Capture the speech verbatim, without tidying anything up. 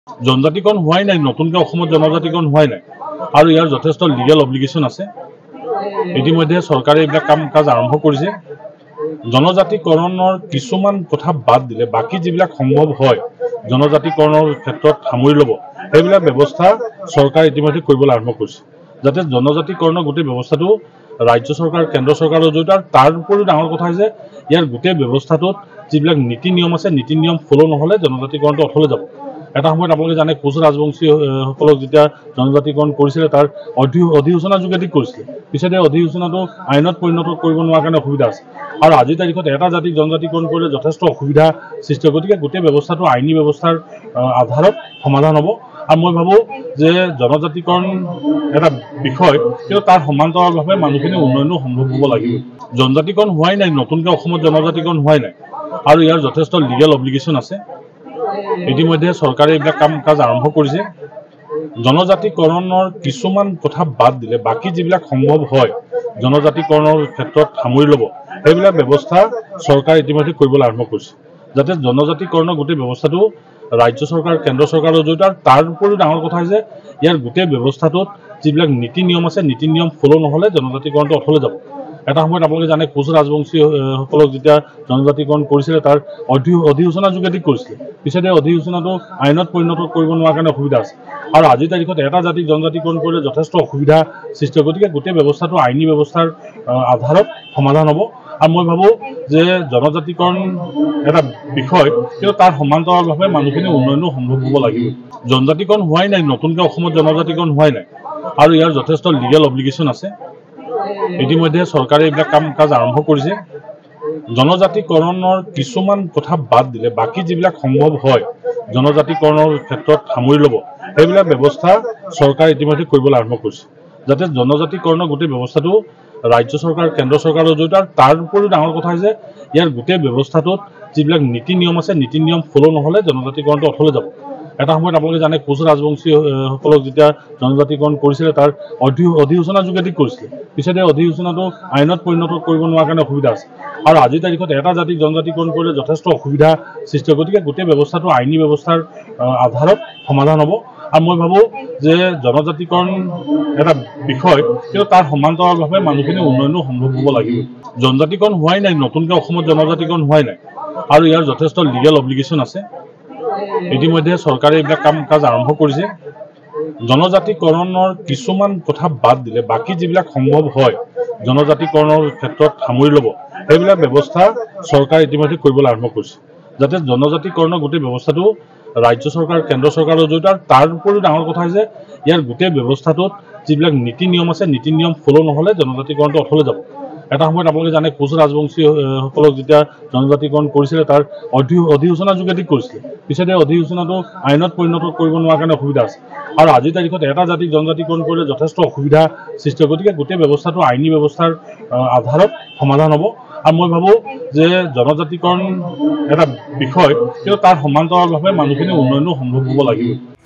জনজাতিকৰণ হোৱাই নাই, নতুনকৈ অসমত জনজাতিকৰণ হোৱাই নাই আৰু ইয়াৰ যথেষ্ট লিগেল অব্লিগেশ্যন আছে। ইতিমধ্যে চৰকাৰে এইবিলাক কাম কাজ আৰম্ভ কৰিছে। জনজাতিকৰণৰ কিছুমান কথা বাদ দিলে বাকী যিবিলাক সম্ভৱ হয় জনজাতিকৰণৰ ক্ষেত্ৰত সামৰি ল'ব, সেইবিলাক ব্যৱস্থা চৰকাৰে ইতিমধ্যে কৰিবলৈ আৰম্ভ কৰিছে, যাতে জনজাতিকৰণৰ গোটেই ব্যৱস্থাটো ৰাজ্য চৰকাৰ কেন্দ্ৰ চৰকাৰৰ জড়িত। আৰু তাৰ উপৰিও ডাঙৰ কথা হৈছে ইয়াৰ গোটেই ব্যৱস্থাটোত যিবিলাক নীতি নিয়ম আছে, নীতি নিয়ম ফ'ল' নহ'লে জনজাতিকৰণটো অথলে যাব। এটা সময়ত আপোনালোকে জানে কোচ ৰাজবংশীসকলক যেতিয়া জনজাতিকৰণ কৰিছিলে তাৰ অধি অধিসূচনা যোগেদি কৰিছিলে, পিছতে অধিসূচনাটো আইনত পৰিণত কৰিব নোৱাৰাৰ কাৰণে অসুবিধা আছে। আৰু আজিৰ তাৰিখত এটা জাতিক জনজাতিকৰণ কৰিলে যথেষ্ট অসুবিধা সৃষ্টি হয়। গতিকে গোটেই ব্যৱস্থাটো আইনী ব্যৱস্থাৰ আধাৰত সমাধান হ'ব। আৰু মই ভাবোঁ যে জনজাতিকৰণ এটা বিষয়, কিন্তু তাৰ সমান্তৰালভাৱে মানুহখিনি উন্নয়নো সম্ভৱ হ'ব লাগিব। জনজাতিকৰণ হোৱাই নাই, নতুনকৈ অসমত জনজাতিকৰণ হোৱাই নাই আৰু ইয়াৰ যথেষ্ট লিগেল অব্লিগেশ্যন আছে। ইতিমধ্যে চৰকাৰে এইবিলাক কাম কাজ আৰম্ভ কৰিছে। জনজাতিকৰণৰ কিছুমান কথা বাদ দিলে বাকী যিবিলাক সম্ভৱ হয় জনজাতিকৰণৰ ক্ষেত্ৰত সামৰি ল'ব, সেইবিলাক ব্যৱস্থা চৰকাৰে ইতিমধ্যে কৰিবলৈ আৰম্ভ কৰিছে, যাতে জনজাতিকৰণৰ গোটেই ব্যৱস্থাটো ৰাজ্য চৰকাৰ কেন্দ্ৰ চৰকাৰৰ জড়িত। আৰু তাৰ উপৰিও ডাঙৰ কথা হৈছে ইয়াৰ গোটেই ব্যৱস্থাটোত যিবিলাক নীতি নিয়ম আছে, নীতি নিয়ম ফ'ল' নহ'লে জনজাতিকৰণটো অথলে যাব। এটা সময়ত আপোনালোকে জানে কোচ ৰাজবংশীসকলক যেতিয়া জনজাতিকৰণ কৰিছিলে তাৰ অধি অধিসূচনা যোগেদি কৰিছিলে, পিছতে অধিসূচনাটো আইনত পৰিণত কৰিব নোৱাৰাৰ কাৰণে অসুবিধা আছে। আৰু আজিৰ তাৰিখত এটা জাতিক জনজাতিকৰণ কৰিলে যথেষ্ট অসুবিধা সৃষ্টি হয়। গতিকে গোটেই ব্যৱস্থাটো আইনী ব্যৱস্থাৰ আধাৰত সমাধান হ'ব। আৰু মই ভাবোঁ যে জনজাতিকৰণ এটা বিষয়, কিন্তু তাৰ সমান্তৰালভাৱে মানুহখিনি উন্নয়নো সম্ভৱ হ'ব লাগিব। জনজাতিকৰণ হোৱাই নাই, নতুনকৈ অসমত জনজাতিকৰণ হোৱাই নাই আৰু ইয়াৰ যথেষ্ট লিগেল অব্লিগেশ্যন আছে। ইতিমধ্যে চৰকাৰে এইবিলাক কাম কাজ আৰম্ভ কৰিছে। জনজাতিকৰণৰ কিছুমান কথা বাদ দিলে বাকী যিবিলাক সম্ভৱ হয় জনজাতিকৰণৰ ক্ষেত্ৰত সামৰি ল'ব, সেইবিলাক ব্যৱস্থা চৰকাৰে ইতিমধ্যে কৰিবলৈ আৰম্ভ কৰিছে, যাতে জনজাতিকৰণৰ গোটেই ব্যৱস্থাটো ৰাজ্য চৰকাৰ কেন্দ্ৰ চৰকাৰৰ জড়িত। আৰু তাৰ উপৰিও ডাঙৰ কথা হৈছে ইয়াৰ গোটেই ব্যৱস্থাটোত যিবিলাক নীতি নিয়ম আছে, নীতি নিয়ম ফ'ল' নহ'লে জনজাতিকৰণটো অথলে যাব। এটা সময়ত আপোনালোকে জানে কোচ ৰাজবংশীসকলক যেতিয়া জনজাতিকৰণ কৰিছিলে তাৰ অধি অধিসূচনা যোগেদি কৰিছিলে, পিছতে অধিসূচনাটো আইনত পৰিণত কৰিব নোৱাৰাৰ কাৰণে অসুবিধা আছে। আৰু আজিৰ তাৰিখত এটা জাতিক জনজাতিকৰণ কৰিলে যথেষ্ট অসুবিধা সৃষ্টি হয়। গতিকে গোটেই ব্যৱস্থাটো আইনী ব্যৱস্থাৰ আধাৰত সমাধান হ'ব। আৰু মই ভাবোঁ যে জনজাতিকৰণ এটা বিষয়, কিন্তু তাৰ সমান্তৰালভাৱে মানুহখিনি উন্নয়নো সম্ভৱ হ'ব লাগিব। জনজাতিকৰণ হোৱাই নাই, নতুনকৈ অসমত জনজাতিকৰণ হোৱাই নাই আৰু ইয়াৰ যথেষ্ট লিগেল অব্লিগেশ্যন আছে। ইতিমধ্যে চৰকাৰে এইবিলাক কাম কাজ আৰম্ভ কৰিছে। জনজাতিকৰণৰ কিছুমান কথা বাদ দিলে বাকী যিবিলাক সম্ভৱ হয় জনজাতিকৰণৰ ক্ষেত্ৰত সামৰি ল'ব, সেইবিলাক ব্যৱস্থা চৰকাৰে ইতিমধ্যে কৰিবলৈ আৰম্ভ কৰিছে, যাতে জনজাতিকৰণৰ গোটেই ব্যৱস্থাটো ৰাজ্য চৰকাৰ কেন্দ্ৰ চৰকাৰৰ জড়িত। আৰু তাৰ উপৰিও ডাঙৰ কথা হৈছে ইয়াৰ গোটেই ব্যৱস্থাটোত যিবিলাক নীতি নিয়ম আছে, নীতি নিয়ম ফ'ল' নহ'লে জনজাতিকৰণটো অথলে যাব। এটা সময়ত আপোনালোকে জানে কোচ ৰাজবংশীসকলক যেতিয়া জনজাতিকৰণ কৰিছিলে তাৰ অধি অধিসূচনা যোগেদি কৰিছিলে, পিছতে অধিসূচনাটো আইনত পৰিণত কৰিব নোৱাৰাৰ কাৰণে অসুবিধা আছে। আৰু আজিৰ তাৰিখত এটা জাতিক জনজাতিকৰণ কৰিলে যথেষ্ট অসুবিধা সৃষ্টি হয়। গতিকে গোটেই ব্যৱস্থাটো আইনী ব্যৱস্থাৰ আধাৰত সমাধান হ'ব। আৰু মই ভাবোঁ যে জনজাতিকৰণ এটা বিষয়, কিন্তু তাৰ সমান্তৰালভাৱে মানুহখিনি উন্নয়নো সম্ভৱ হ'ব লাগিব।